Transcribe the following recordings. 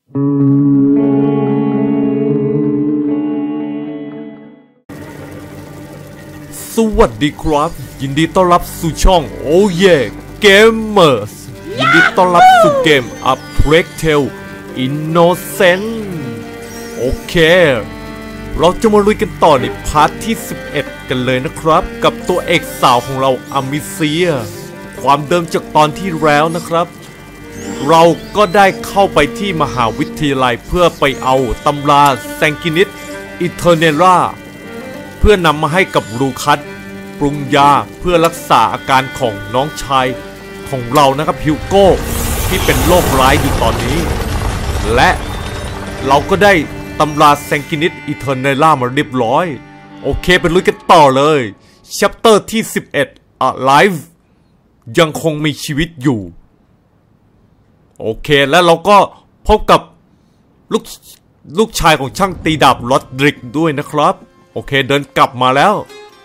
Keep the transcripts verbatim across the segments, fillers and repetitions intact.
สวัสดีครับยินดีต้อนรับสู่ช่องโอเย่เกมเมอร์สยินดีต้อนรับสู่เกม A Plague Tale Innocent โอเคเราจะมาลุยกันต่อในพาร์ทที่สิบเอ็ดกันเลยนะครับกับตัวเอกสาวของเราอามิเซียความเดิมจากตอนที่แล้วนะครับเราก็ได้เข้าไปที่มหาวิทยาลัยเพื่อไปเอาตำราแซงกินิสอิเทอร์เนล่าเพื่อนำมาให้กับลูคัสปรุงยาเพื่อรักษาอาการของน้องชายของเรานะครับฮิวโก้ที่เป็นโรคร้ายอยู่ตอนนี้และเราก็ได้ตำราแซงกินิสอิเทอร์เนล่ามาเรียบร้อยโอเคไปลุยกันต่อเลยชัปเตอร์ที่สิบเอ็ด Alive ยังคงมีชีวิตอยู่โอเคแล้วเราก็พบกับลูกลูกชายของช่างตีดาบลอดดริกด้วยนะครับโอเคเดินกลับมาแล้ว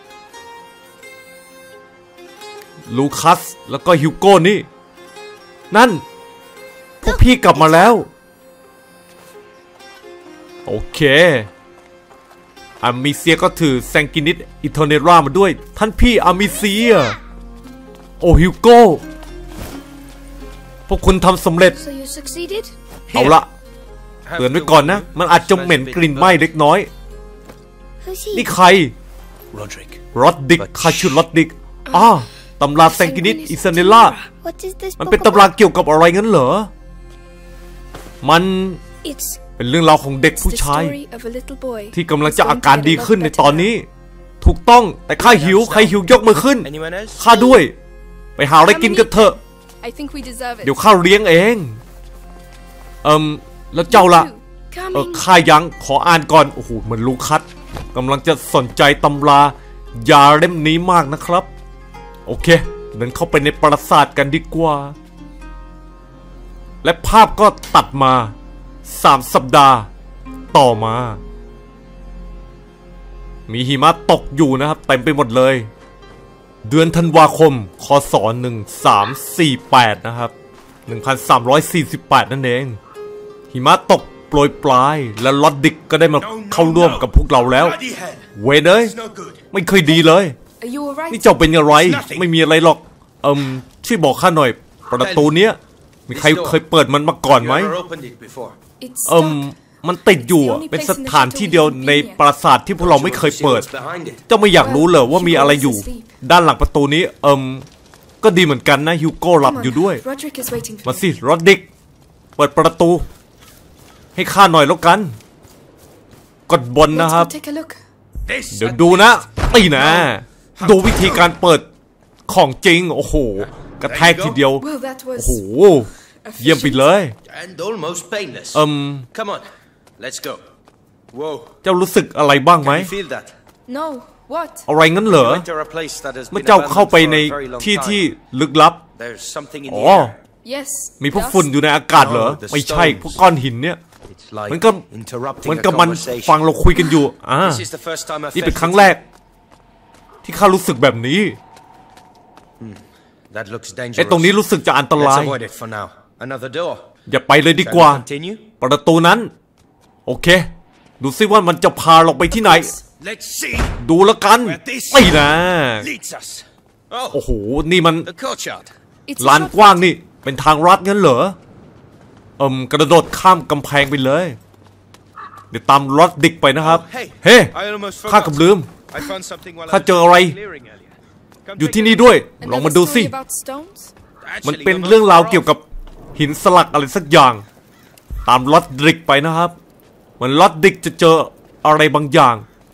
ลูคัสแล้วก็ฮิวโก้นี่นั่นพวกพี่กลับมาแล้วโอเคอามิเซียก็ถือแซงกินิสอิเทอร์เนล่ามาด้วยท่านพี่อามิเซียโอฮิวโก้พวกคุณทำสำเร็จเอาละเตือนไว้ก่อนนะมันอาจจะเหม็นกลิ่นไหม้เล็กน้อยนี่ใครรอดดิกคาชูรอดดิกอ้าตำราแซงกินิสอิเทอร์เนล่ามันเป็นตำราเกี่ยวกับอะไรงั้นเหรอมันเป็นเรื่องราวของเด็กผู้ชายที่กำลังจะอาการดีขึ้นในตอนนี้ถูกต้องแต่ข้าหิวใครหิวยกมือขึ้นข้าด้วยไปหาอะไรกินกันเถอะเดี๋ยวข้าเลี้ยงเองเอิมแล้วเจ้าล่ะเออข้ายังขออ่านก่อนโอ้โหเหมือนลูคัสกำลังจะสนใจตำรายาเล่มนี้มากนะครับโอเคเดินเข้าไปในปราสาทกันดีกว่าและภาพก็ตัดมาสามสัปดาห์ต่อมามีหิมะตกอยู่นะครับเต็มไปหมดเลยเดือนธันวาคมคศหนึ่งพันสามร้อยสี่สิบแปดนะครับหนึ่งพันสามร้อยสี่สิบแปดนั่นเองหิมะตกโปรยปลายและลอดดิกก็ได้มาเข้าร่วมกับพวกเราแล้วเวเนยไม่เคยดีเลยนี่เจ้าเป็นอะไรไม่มีอะไรหรอกเอิมช่วยบอกข้าหน่อยประตูเนี้ยมีใครเคยเปิดมันมาก่อนไหมเอิมมันติดอยู่เป็นสถานที่เดียวในปราสาทที่พวกเราไม่เคยเปิดเจ้าไม่อยากรู้เหรอว่ามีอะไรอยู่ด้านหลังประตูนี้เอิมก็ดีเหมือนกันนะฮิวโก้หลับอยู่ด้วยมาสิรอดดิกเปิดประตูให้ข้าหน่อยแล้วกันกดบนนะครับเดี๋ยวดูนะตีนะดูวิธีการเปิดของจริงโอ้โหกระแทกทีเดียวโอ้โหเยี่ยมไปเลยเอิมเจ้ารู้สึกอะไรบ้างไหมอะไรงั้นเหรอเมื่อเจ้าเข้าไปในที่ที่ลึกลับอ๋อมีพวกฝุ่นอยู่ในอากาศเหรอไม่ใช่พวกก้อนหินเนี่ยมันก็เหมือนกับมันฟังเราคุยกันอยู่อ่านี่เป็นครั้งแรกที่ข้ารู้สึกแบบนี้ไอ้ตรงนี้รู้สึกจะอันตรายอย่าไปเลยดีกว่าประตูนั้นโอเคดูซิว่ามันจะพาเราไปที่ไหนดูแล้วกันไปนะโอ้โหนี่มันลานกว้างนี่เป็นทางลัดงั้นเหรอเอิมกระโดดข้ามกำแพงไปเลยเดี๋ยวตามลอดดิกไปนะครับเฮ้ข้ากับลืมข้าเจออะไรอยู่ที่นี่ด้วยลองมาดูสิมันเป็นเรื่องราวเกี่ยวกับหินสลักอะไรสักอย่างตามลอดดิกไปนะครับเหมือนลอดดิกจะเจออะไรบางอย่าง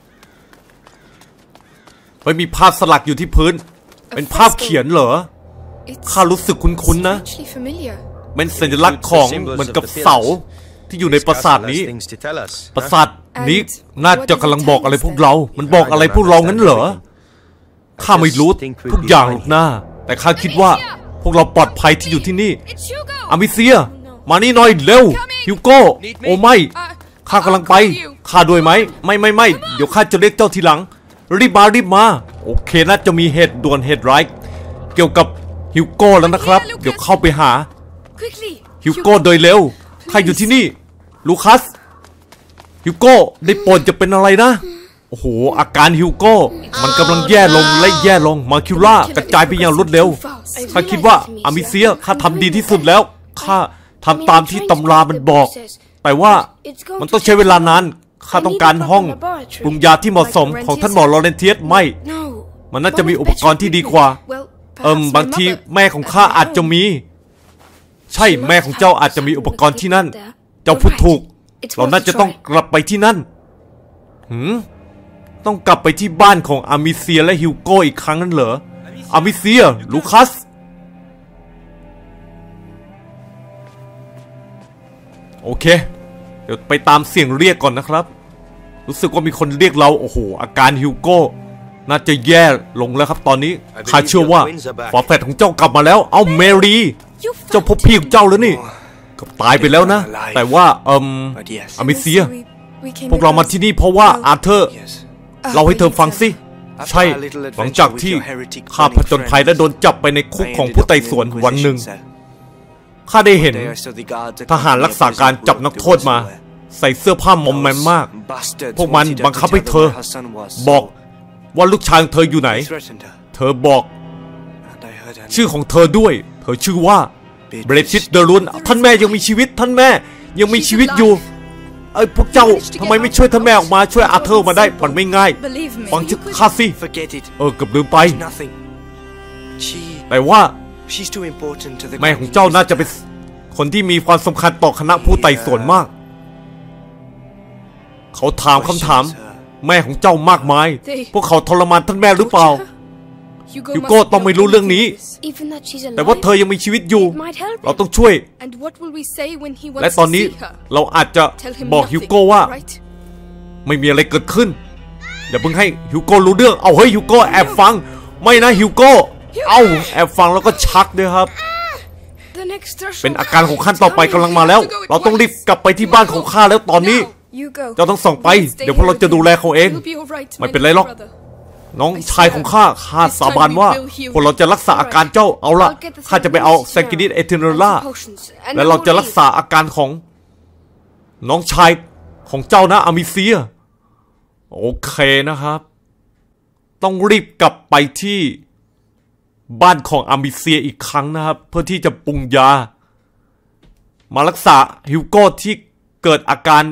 ไม่มีภาพสลักอยู่ที่พื้นเป็นภาพเขียนเหรอข้ารู้สึกคุ้นๆนะเป็นสัญลักษณ์ของเหมือนกับเสาที่อยู่ในปราสาทนี้ปราสาทนี้น่าจะกำลังบอกอะไรพวกเรามันบอกอะไรพวกเรางั้นเหรอข้าไม่รู้ทุกอย่างหรอกนะแต่ข้าคิดว่าพวกเราปลอดภัยที่อยู่ที่นี่อามิเซียมานี่หน่อยเร็วฮิวโก้โอ้ไม่ข้ากำลังไปข้าด้วยไหมไม่ไม่ไม่เดี๋ยวข้าจะเรียกเจ้าทีหลังรีบมารีบมาโอเคน่าจะมีเหตุด่วนเหตุร้ายเกี่ยวกับฮิวโก้แล้วนะครับเดี๋ยวเข้าไปหาฮิวโก้โดยเร็วข้าอยู่ที่นี่ลูคัสฮิวโก้ได้โปรดจะเป็นอะไรนะโอ้โหอาการฮิวโก้มันกำลังแย่ลงและแย่ลงมาคิวล่ากระจายไปอย่างรวดเร็วข้าคิดว่าอามิเซียข้าทำดีที่สุดแล้วข้าทำตามที่ตำรามันบอกแต่ว่ามันต้องใช้เวลานานข้าต้องการห้องปรุงยาที่เหมาะสมของท่านหมอลอเรนเทียสไม่มันน่าจะมีอุปกรณ์ที่ดีกว่าเอิมบางทีแม่ของข้าอาจจะมีใช่แม่ของเจ้าอาจจะมีอุปกรณ์ที่นั่นเจ้าพูดถูกเราน่าจะต้องกลับไปที่นั่นหืมต้องกลับไปที่บ้านของอามิเซียและฮิวโก้อีกครั้งนั้นเหรออามิเซียลูคัสโอเคเดี๋ยวไปตามเสียงเรียกก่อนนะครับรู้สึกว่ามีคนเรียกเราโอ้โหอาการฮิวโก้น่าจะแย่ลงแล้วครับตอนนี้ข้าเชื่อว่าฝาแฝดของเจ้ากลับมาแล้วเอ้าเมรีเจ้าพบพี่ของเจ้าแล้วนี่ก็ตายไปแล้วนะแต่ว่าเอิมอามิเซียพวกเรามาที่นี่เพราะว่าอาเธอร์เราให้เธอฟังสิใช่หลังจากที่ข้าผจญภัยและโดนจับไปในคุกของผู้ไต่สวนวันหนึ่งข้าได้เห็นทหารรักษาการจับนักโทษมาใส่เสื้อผ้ามอมแมมมากพวกมันบังคับให้เธอบอกว่าลูกชายของเธออยู่ไหนเธอบอกชื่อของเธอด้วยเธอชื่อว่าเบรชิตเดรุนท่านแม่ยังมีชีวิตท่านแม่ยังมีชีวิตอยู่ไอ้พวกเจ้าทำไมไม่ช่วยท่านแม่ออกมาช่วยอาเธอร์มาได้มันไม่ง่ายฟังชื่อข้าสิเออเกือบลืมไปแต่ว่าแม่ของเจ้าน่าจะเป็นคนที่มีความสำคัญต่อคณะผู้ไต่สวนมากเขาถามคำถามแม่ของเจ้ามากมายพวกเขาทรมานท่านแม่หรือเปล่าฮิวโก้ต้องไม่รู้เรื่องนี้แต่ว่าเธอยังมีชีวิตอยู่เราต้องช่วยและตอนนี้เราอาจจะบอกฮิวโก้ว่าไม่มีอะไรเกิดขึ้นอย่าเพิ่งให้ฮิวโก้รู้เรื่องเอาเฮ้ยฮิวโก้แอบฟังไม่นะฮิวโก้เอาแอบฟังแล้วก็ชักด้วยครับเป็นอาการของขั้นต่อไปกำลังมาแล้วเราต้องรีบกลับไปที่บ้านของข้าแล้วตอนนี้เจ้าต้องส่งไปเดี๋ยวพวกเราจะดูแลเขาเองไม่เป็นไรหรอกน้องชายของข้าข้าสาบานว่าพวกเราจะรักษาอาการเจ้าเอาละข้าจะไปเอาแซงกินิสเอเทเนล่าและเราจะรักษาอาการของน้องชายของเจ้านะอามิเซียโอเคนะครับต้องรีบกลับไปที่บ้านของอามิเซียอีกครั้งนะครับเพื่อที่จะปรุงยามารักษาฮิวโก้ที่เกิดอาการ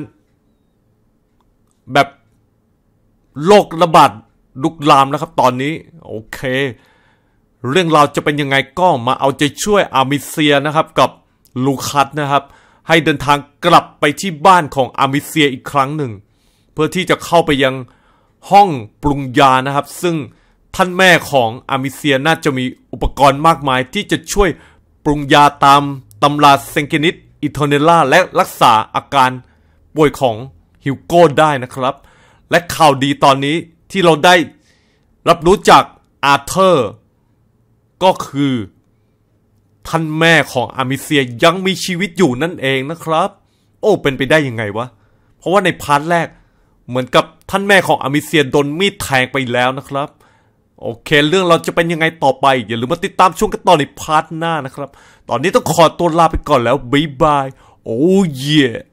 แบบโรคระบาดลุกลามนะครับตอนนี้โอเคเรื่องราวจะเป็นยังไงก็มาเอาใจช่วยอามิเซียนะครับกับลูคัสนะครับให้เดินทางกลับไปที่บ้านของอามิเซียอีกครั้งหนึ่งเพื่อที่จะเข้าไปยังห้องปรุงยานะครับซึ่งท่านแม่ของอามิเซียน่าจะมีอุปกรณ์มากมายที่จะช่วยปรุงยาตามตำราเซงเกนิสอิโทเนล่าและรักษาอาการป่วยของฮิวโก้ได้นะครับและข่าวดีตอนนี้ที่เราได้รับรู้จากอาเธอร์ก็คือท่านแม่ของอามิเซียยังมีชีวิตอยู่นั่นเองนะครับโอ้เป็นไปได้ยังไงวะเพราะว่าในพาร์ทแรกเหมือนกับท่านแม่ของอามิเซียโดนมีดแทงไปแล้วนะครับโอเคเรื่องเราจะเป็นยังไงต่อไปอย่าลืมมาติดตามช่วงกันต่อในพาร์ทหน้านะครับตอนนี้ต้องขอตัวลาไปก่อนแล้วบ๊ายบายโอ้เย่